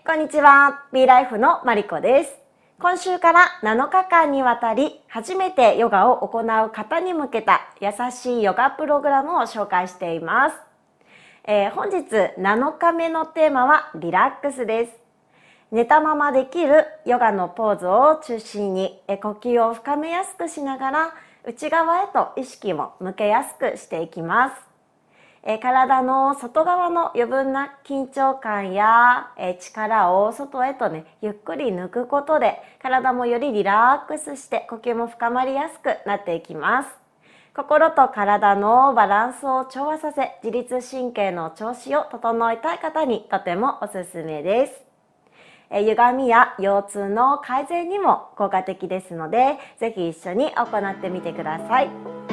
こんにちは。B ライフのマリコです。今週から7日間にわたり初めてヨガを行う方に向けた優しいヨガプログラムを紹介しています。本日7日目のテーマはリラックスです。寝たままできるヨガのポーズを中心に呼吸を深めやすくしながら内側へと意識を向けやすくしていきます。体の外側の余分な緊張感や力を外へとゆっくり抜くことで体もよりリラックスして呼吸も深まりやすくなっていきます。心と体のバランスを調和させ、自律神経の調子を整えたい方にとてもおすすめです。歪みや腰痛の改善にも効果的ですので、ぜひ一緒に行ってみてください。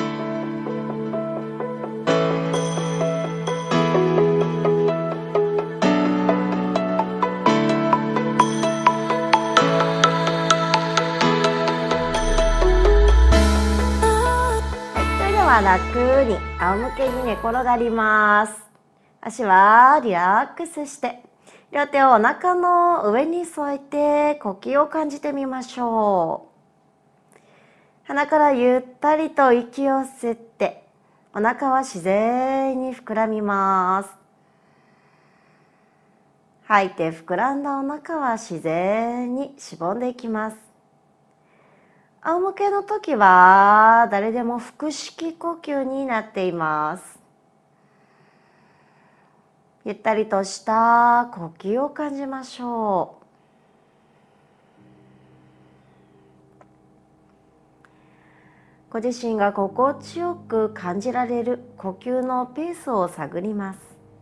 楽に仰向けに寝転がります。足はリラックスして両手をお腹の上に添えて呼吸を感じてみましょう。鼻からゆったりと息を吸ってお腹は自然に膨らみます。吐いて膨らんだお腹は自然にしぼんでいきます。仰向けの時は誰でも腹式呼吸になっています。ゆったりとした呼吸を感じましょう。ご自身が心地よく感じられる呼吸のペースを探ります。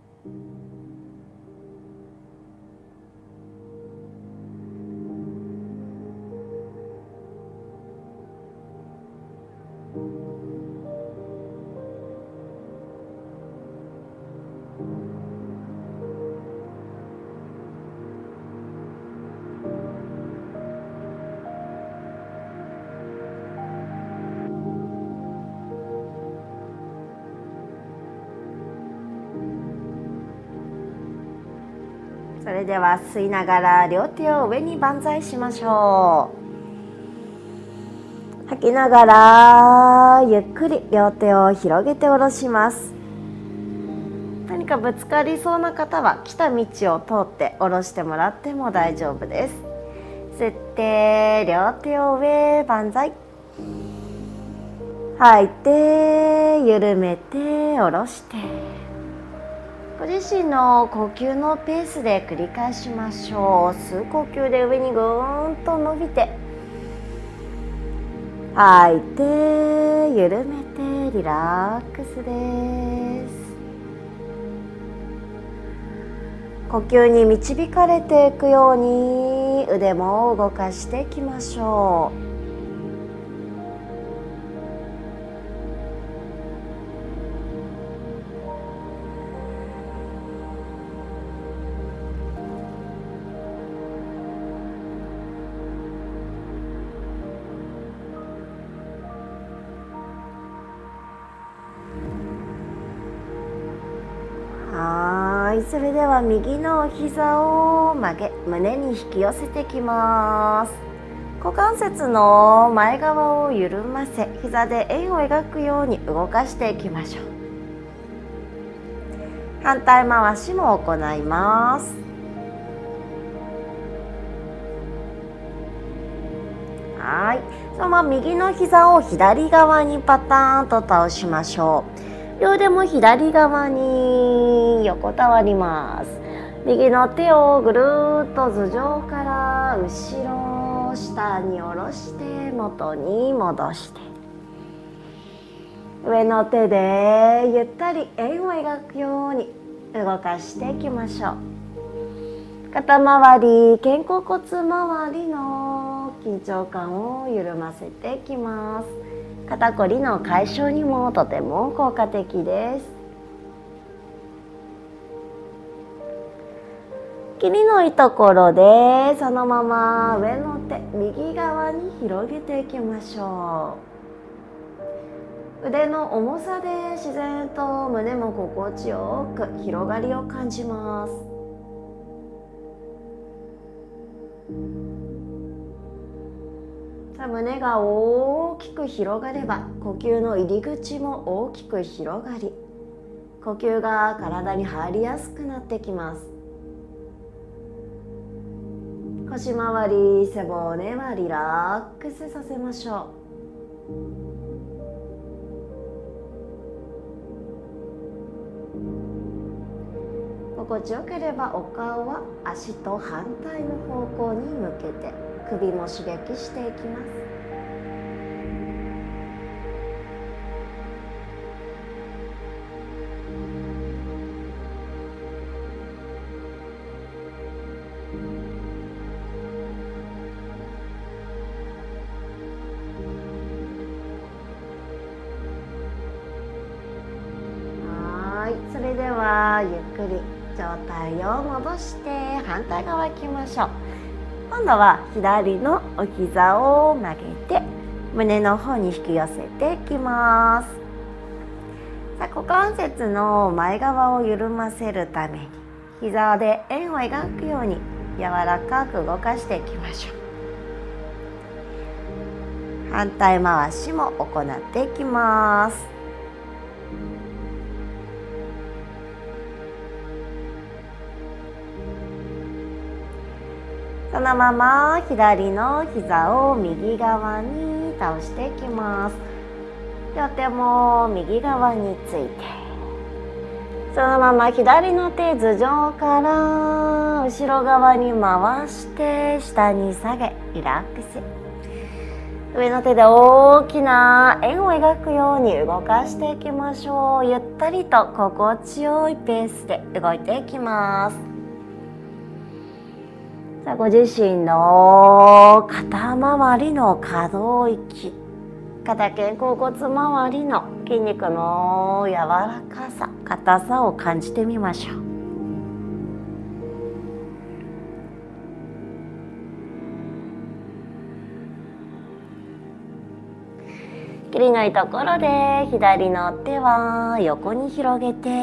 それでは吸いながら両手を上に万歳しましょう。吐きながらゆっくり両手を広げて下ろします。何かぶつかりそうな方は来た道を通って下ろしてもらっても大丈夫です。吸って両手を上万歳、吐いて緩めて下ろして、ご自身の呼吸のペースで繰り返しましょう。吸う呼吸で上にぐーんと伸びて、吐いて緩めてリラックスです。呼吸に導かれていくように腕も動かしていきましょう。それでは右の膝を曲げ、胸に引き寄せていきます。股関節の前側を緩ませ、膝で円を描くように動かしていきましょう。反対回しも行います。そのまま右の膝を左側にパターンと倒しましょう。両手も左側に横たわります。右の手をぐるっと頭上から後ろ下に下ろして元に戻して、上の手でゆったり円を描くように動かしていきましょう。肩周り、肩甲骨周りの緊張感を緩ませていきます。肩こりの解消にもとても効果的です。切りのいいところでそのまま上の手右側に広げていきましょう。腕の重さで自然と胸も心地よく広がりを感じます。 さあ、胸が大きく広がれば呼吸の入り口も大きく広がり、呼吸が体に入りやすくなってきます。腰回り、背骨はリラックスさせましょう。心地よければお顔は足と反対の方向に向けて首も刺激していきます。それではゆっくり状態を戻して反対側行きましょう。今度は左のお膝を曲げて胸の方に引き寄せていきます。さあ、股関節の前側を緩ませるために膝で円を描くように柔らかく動かしていきましょう。反対回しも行っていきます。そのまま左の膝を右側に倒していきます。両手も右側について、そのまま左の手頭上から後ろ側に回して下に下げリラックス。上の手で大きな円を描くように動かしていきましょう。ゆったりと心地よいペースで動いていきます。さあ、ご自身の肩周りの可動域、肩肩甲骨周りの筋肉の柔らかさ、硬さを感じてみましょう。切りのいいところで左の手は横に広げて、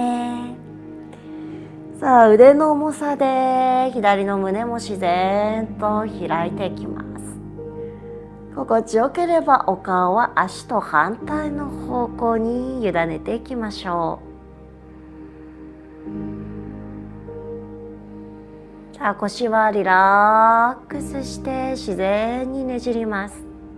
さあ、腕の重さで左の胸も自然と開いていきます。心地よければお顔は足と反対の方向に委ねていきましょう。さあ、腰はリラックスして自然にねじります。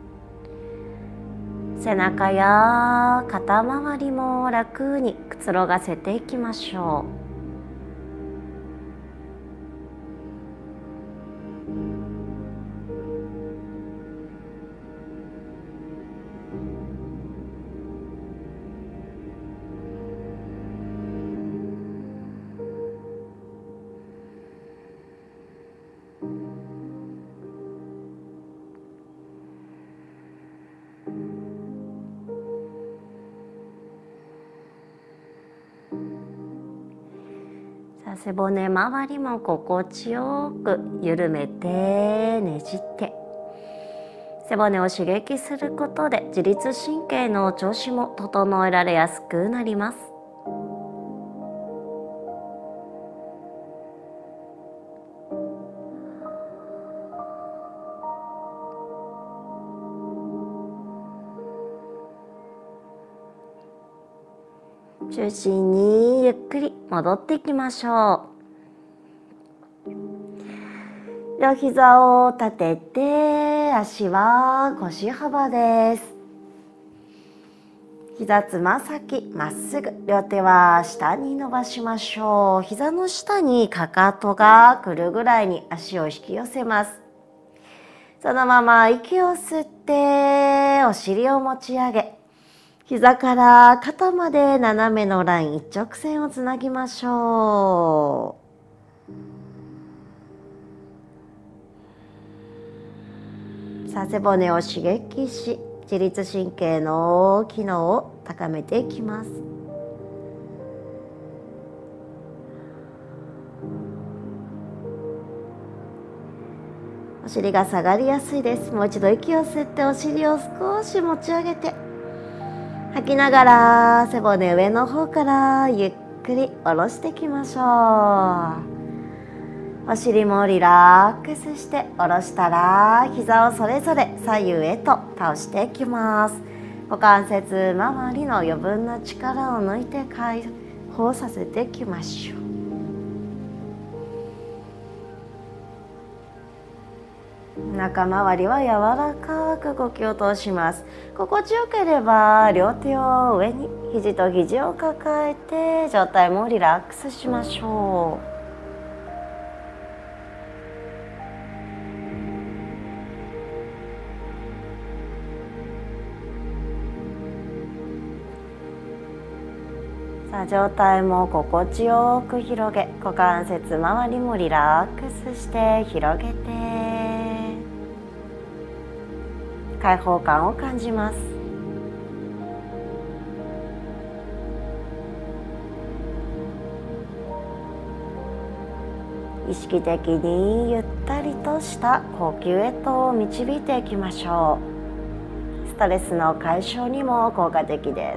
背中や肩周りも楽にくつろがせていきましょう。背骨周りも心地よく緩めてねじって、背骨を刺激することで自律神経の調子も整えられやすくなります。中心にゆっくり戻っていきましょう。両膝を立てて足は腰幅です。膝つま先まっすぐ、両手は下に伸ばしましょう。膝の下にかかとが来るぐらいに足を引き寄せます。そのまま息を吸ってお尻を持ち上げ、膝から肩まで斜めのライン一直線をつなぎましょう。さあ、背骨を刺激し、自律神経の機能を高めていきます。お尻が下がりやすいです。もう一度息を吸ってお尻を少し持ち上げて、吐きながら背骨上の方からゆっくり下ろしていきましょう。 お尻もリラックスして下ろしたら、膝をそれぞれ左右へと倒していきます。股関節周りの余分な力を抜いて解放させていきましょう。中周りは柔らかく呼吸を通します。心地よければ両手を上に、肘と肘を抱えて上体もリラックスしましょう。さあ、上体も心地よく広げ、股関節周りもリラックスして広げて、開放感を感じます。意識的にゆったりとした呼吸へと導いていきましょう。ストレスの解消にも効果的です。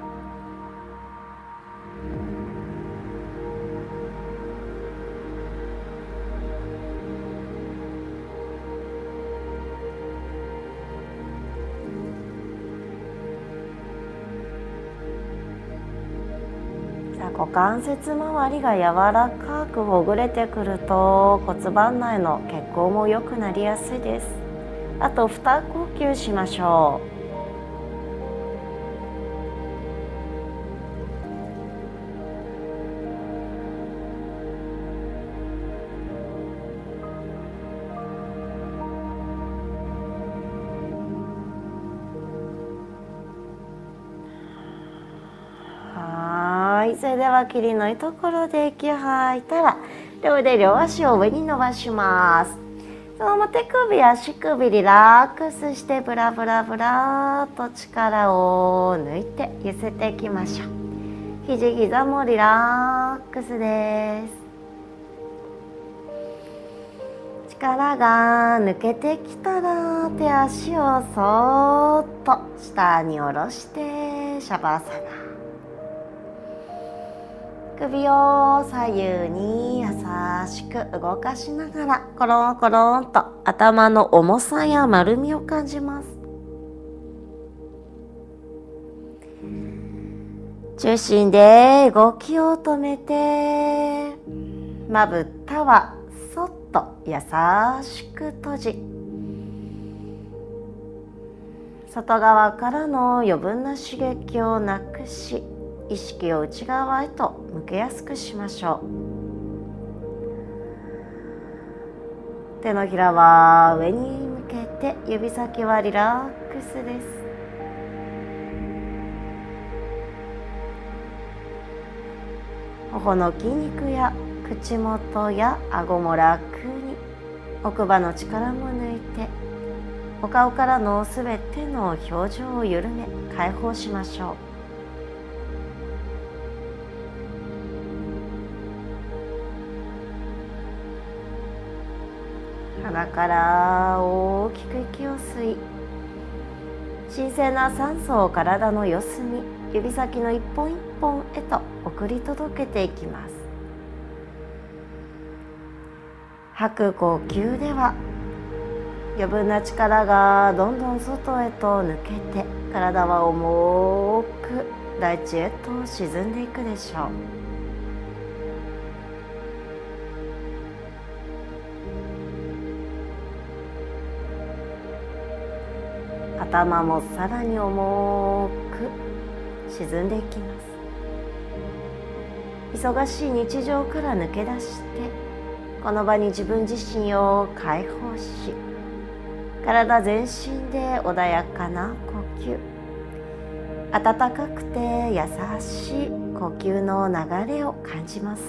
股関節周りが柔らかくほぐれてくると、骨盤内の血行も良くなりやすいです。あと2呼吸しましょう。それでは霧のいいところで息を吐いたら、両腕両足を上に伸ばします。そのまま手首足首リラックスして、ブラブラブラと力を抜いて寄せていきましょう。肘膝もリラックスです。力が抜けてきたら、手足をそーっと下に下ろしてシャバーサナ。首を左右に優しく動かしながら、コロンコロンと頭の重さや丸みを感じます。中心で動きを止めて、まぶたはそっと優しく閉じ、外側からの余分な刺激をなくし、意識を内側へと向けやすくしましょう。手のひらは上に向けて、指先はリラックスです。頬の筋肉や口元や顎も楽に、奥歯の力も抜いて、お顔からのすべての表情を緩め解放しましょう。鼻から大きく息を吸い、新鮮な酸素を体の四隅、指先の一本一本へと送り届けていきます。吐く呼吸では、余分な力がどんどん外へと抜けて、体は重く大地へと沈んでいくでしょう。頭もさらに重く沈んでいきます。忙しい日常から抜け出して、この場に自分自身を解放し、体全身で穏やかな呼吸、温かくて優しい呼吸の流れを感じます。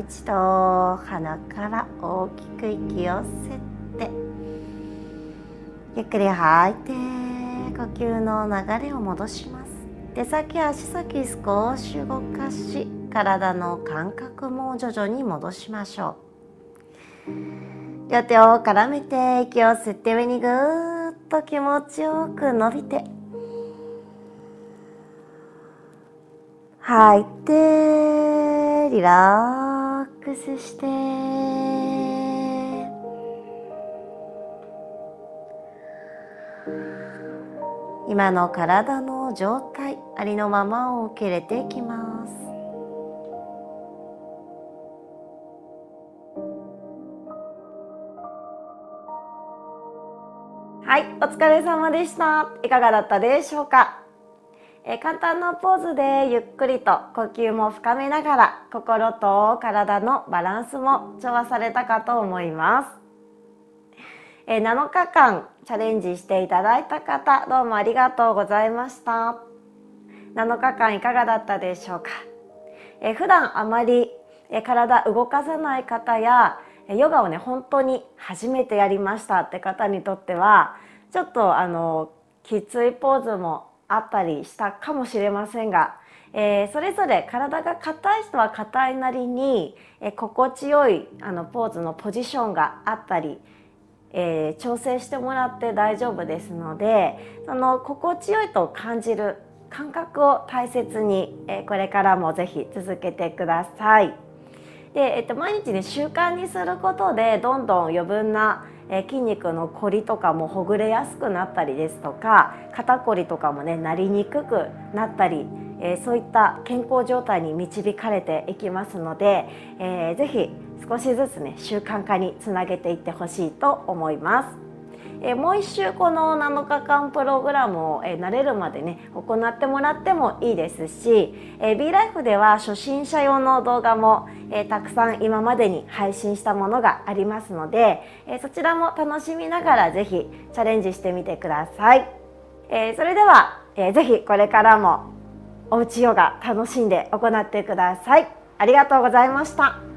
一度鼻から大きく息を吸ってゆっくり吐いて呼吸の流れを戻します。手先足先少し動かし体の感覚も徐々に戻しましょう。両手を絡めて息を吸って上にぐーっと気持ちよく伸びて吐いてリラックスして今の体の状態ありのままを受け入れていきます。はい、お疲れ様でした。いかがだったでしょうか。簡単なポーズでゆっくりと呼吸も深めながら心と体のバランスも調和されたかと思います。7日間チャレンジしていただいた方、どうもありがとうございました。7日間いかがだったでしょうか。普段あまり体動かさない方やヨガをね本当に初めてやりましたって方にとってはちょっときついポーズもあったりしたかもしれませんが、それぞれ体が硬い人は硬いなりに心地よいポーズのポジションがあったり、調整してもらって大丈夫ですので、その心地よいと感じる感覚を大切に、これからもぜひ続けてください。で、毎日ね習慣にすることでどんどん余分な筋肉のこりとかもほぐれやすくなったりですとか、肩こりとかもねなりにくくなったり、そういった健康状態に導かれていきますので、ぜひ少しずつね習慣化につなげていってほしいと思います。もう一周この7日間プログラムを慣れるまでね行ってもらってもいいですし、B ライフでは初心者用の動画もたくさん今までに配信したものがありますので、そちらも楽しみながらぜひチャレンジしてみてください。それではぜひこれからもおうちヨガ楽しんで行ってください。ありがとうございました。